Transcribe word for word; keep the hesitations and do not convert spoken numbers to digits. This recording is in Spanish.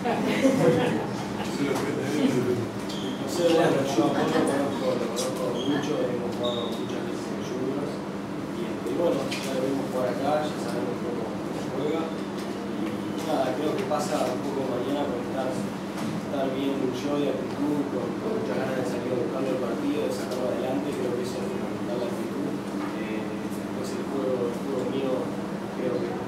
No sé, bueno, yo a vos lo conozco, lo conozco mucho, hemos jugado muchas veces en Juniors y, este, y bueno, ya lo vimos jugar acá, ya sabemos cómo, cómo juega y nada, creo que pasa un poco mañana por estar, estar bien yo de actitud, con, con muchas ganas de salir buscando el partido, de sacarlo adelante, creo que eso es fundamental la actitud. Eh, después el juego, el juego mío creo que